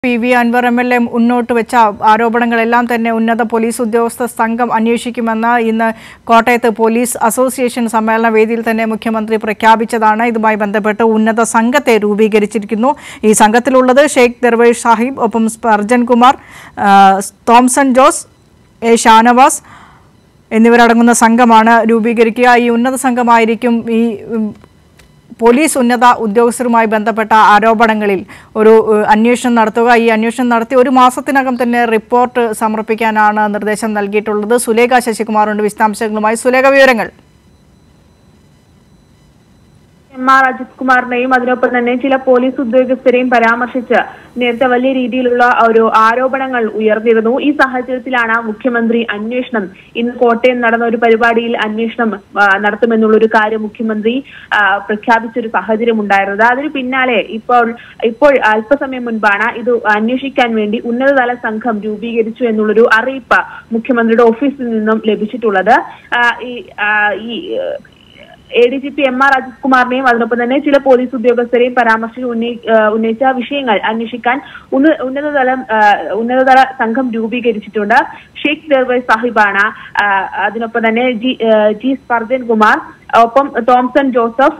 PV Anwar MLA മുന്നോട്ട് വെച്ച ആരോപണങ്ങളെല്ലാം തന്നെ ഉന്നത പോലീസ് ഉദ്യോഗസ്ഥ സംഘം അന്വേഷിക്കുമെന്ന് ഇന്ന് കോട്ടയത്ത് പോലീസ് അസോസിയേഷൻ സമ്മേളന വേദിയിൽ തന്നെ മുഖ്യമന്ത്രി പ്രഖ്യാപിച്ചതാണ്. ഇതുമായി ബന്ധപ്പെട്ട് ഉന്നത സംഘത്തെ രൂപീകരിച്ചിരിക്കുന്നു. ഈ സംഘത്തിലുള്ളത് ഷെയ്ഖ് ദർവേഷ് സാഹിബ്, ഒപ്പം സ്പർജൻ കുമാർ, തോംസൺ ജോസ്, എ ഷാനവാസ് എന്നിവരടങ്ങുന്ന സംഘമാണ് രൂപീകരിക്കുക. ഈ ഉന്നത സംഘമായിരിക്കും ഈ പോലീസ് ഉന്നത ഉദ്യോഗസ്ഥരുമായി ബന്ധപ്പെട്ട ആരോപണങ്ങളിൽ ഒരു അന്വേഷണം നടത്തുക. ഈ അന്വേഷണം നടത്തി ഒരു മാസത്തിനകം തന്നെ റിപ്പോർട്ട് സമർപ്പിക്കാനാണ് നിർദ്ദേശം നൽകിയിട്ടുള്ളത്. സുലേഖ ശശികുമാറുണ്ട് വിശദാംശങ്ങളുമായി. സുലേഖ, വിവരങ്ങൾ. എം.ആർ. അജിത് കുമാറിനെയും അതിനൊപ്പം തന്നെ ചില പോലീസ് ഉദ്യോഗസ്ഥരെയും പരാമർശിച്ച് നേരത്തെ വലിയ രീതിയിലുള്ള ഒരു ആരോപണങ്ങൾ ഉയർന്നിരുന്നു. ഈ സാഹചര്യത്തിലാണ് മുഖ്യമന്ത്രി അന്വേഷണം ഇന്ന് കോട്ടയം നടന്ന ഒരു പരിപാടിയിൽ അന്വേഷണം നടത്തുമെന്നുള്ളൊരു കാര്യം മുഖ്യമന്ത്രി പ്രഖ്യാപിച്ചൊരു സാഹചര്യം ഉണ്ടായിരുന്നത്. അതിന് പിന്നാലെ ഇപ്പോൾ അല്പസമയം മുൻപാണ് ഇത് അന്വേഷിക്കാൻ വേണ്ടി ഉന്നതതല സംഘം രൂപീകരിച്ചു എന്നുള്ളൊരു അറിയിപ്പ് മുഖ്യമന്ത്രിയുടെ ഓഫീസിൽ നിന്നും ലഭിച്ചിട്ടുള്ളത്. ADGP എം.ആർ. അജിത് കുമാറിനെയും അതിനൊപ്പം തന്നെ ചില പോലീസ് ഉദ്യോഗസ്ഥരെയും പരാമർശിച്ച് ഉന്നയിച്ച വിഷയങ്ങൾ അന്വേഷിക്കാൻ ഉന്നതതല സംഘം രൂപീകരിച്ചിട്ടുണ്ട്. ഷെയ്ഖ് ദർവേഷ് സാഹിബാണ്, അതിനൊപ്പം തന്നെ ജി സ്പർജൻ കുമാർ, ഒപ്പം Thomson Joseph,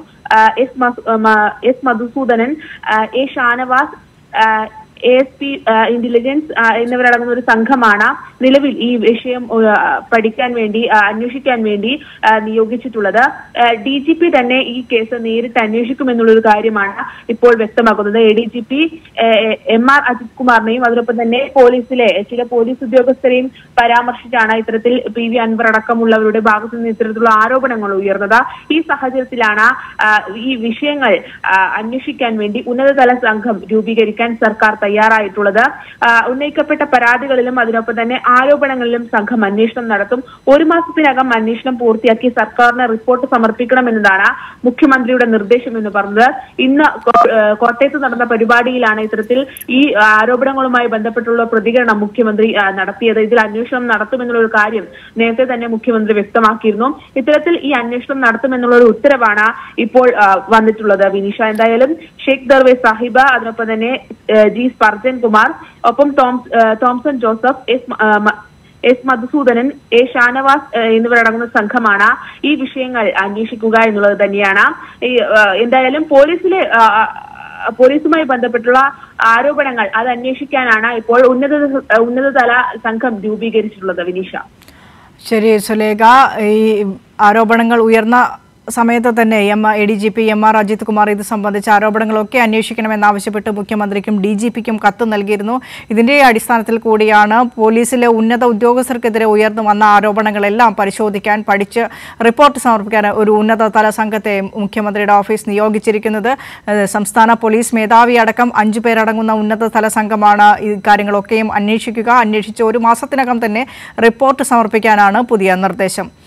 S Madhusoodanan, A Shanavas, ASP intelligence എന്നിവരടങ്ങുന്ന ഒരു സംഘമാണ് നിലവിൽ ഈ വിഷയം പഠിക്കാൻ വേണ്ടി അന്വേഷിക്കാൻ വേണ്ടി നിയോഗിച്ചിട്ടുള്ളത്. DGP തന്നെ ഈ കേസ് നേരിട്ട് അന്വേഷിക്കുമെന്നുള്ളൊരു കാര്യമാണ് ഇപ്പോൾ വ്യക്തമാക്കുന്നത്. ADGP എം.ആർ. അജിത് കുമാറിനെയും അതിനൊപ്പം തന്നെ പോലീസിലെ ചില പോലീസ് ഉദ്യോഗസ്ഥരെയും പരാമർശിച്ചാണ് ഇത്തരത്തിൽ PV അൻവർ അടക്കമുള്ളവരുടെ ഭാഗത്തു നിന്ന് ഇത്തരത്തിലുള്ള ആരോപണങ്ങൾ ഉയർന്നത്. ഈ സാഹചര്യത്തിലാണ് ഈ വിഷയങ്ങൾ അന്വേഷിക്കാൻ വേണ്ടി ഉന്നതതല സംഘം രൂപീകരിക്കാൻ സർക്കാർ തയ്യാറായിട്ടുള്ളത്. ഉന്നയിക്കപ്പെട്ട പരാതികളിലും അതിനൊപ്പം തന്നെ ആരോപണങ്ങളിലും സംഘം അന്വേഷണം നടത്തും. ഒരു മാസത്തിനകം അന്വേഷണം പൂർത്തിയാക്കി സർക്കാരിന് റിപ്പോർട്ട് സമർപ്പിക്കണമെന്നതാണ് മുഖ്യമന്ത്രിയുടെ നിർദ്ദേശം എന്ന് പറഞ്ഞത്. ഇന്ന് കോട്ടയത്ത് നടന്ന പരിപാടിയിലാണ് ഇത്തരത്തിൽ ഈ ആരോപണങ്ങളുമായി ബന്ധപ്പെട്ടുള്ള പ്രതികരണം മുഖ്യമന്ത്രി നടത്തിയത്. ഇതിൽ അന്വേഷണം നടത്തുമെന്നുള്ള ഒരു കാര്യം നേരത്തെ തന്നെ മുഖ്യമന്ത്രി വ്യക്തമാക്കിയിരുന്നു. ഇത്തരത്തിൽ ഈ അന്വേഷണം നടത്തുമെന്നുള്ള ഒരു ഉത്തരവാണ് ഇപ്പോൾ വന്നിട്ടുള്ളത്. വിനീഷ, എന്തായാലും ഷെയ്ഖ് ദർവേഷ് സാഹിബ്, അതിനൊപ്പം തന്നെ ജി സ്പർജൻ കുമാർ, ഒപ്പം തോംസൺ ജോസഫ്, എസ് മധുസൂദനൻ, എ ഷാനവാസ് എന്നിവരടങ്ങുന്ന സംഘമാണ് ഈ വിഷയങ്ങൾ അന്വേഷിക്കുക എന്നുള്ളത് തന്നെയാണ്. എന്തായാലും പോലീസുമായി ബന്ധപ്പെട്ടുള്ള ആരോപണങ്ങൾ അത് അന്വേഷിക്കാനാണ് ഇപ്പോൾ ഉന്നതതല സംഘം രൂപീകരിച്ചിട്ടുള്ളത്. വിനീഷ. ശരി സുലേഖ, ഈ ആരോപണങ്ങൾ ഉയർന്ന സമയത്ത് തന്നെ ADGP എം.ആർ. അജിത് കുമാർ ഇത് സംബന്ധിച്ച ആരോപണങ്ങളൊക്കെ അന്വേഷിക്കണമെന്നാവശ്യപ്പെട്ട് മുഖ്യമന്ത്രിക്കും DGPക്കും കത്ത് നൽകിയിരുന്നു. ഇതിന്റെ അടിസ്ഥാനത്തിൽ കൂടിയാണ് പോലീസിലെ ഉന്നത ഉദ്യോഗസ്ഥർക്കെതിരെ ഉയർന്നു വന്ന ആരോപണങ്ങളെല്ലാം പരിശോധിക്കാൻ, പഠിച്ച് റിപ്പോർട്ട് സമർപ്പിക്കാൻ ഒരു ഉന്നതതല സംഘത്തെ മുഖ്യമന്ത്രിയുടെ ഓഫീസ് നിയോഗിച്ചിരിക്കുന്നത്. സംസ്ഥാന പോലീസ് മേധാവി അടക്കം 5 പേരടങ്ങുന്ന ഉന്നതതല സംഘമാണ് ഈ കാര്യങ്ങളൊക്കെയും അന്വേഷിക്കുക. അന്വേഷിച്ച് ഒരു മാസത്തിനകം തന്നെ റിപ്പോർട്ട് സമർപ്പിക്കാനാണ് പുതിയ നിർദ്ദേശം.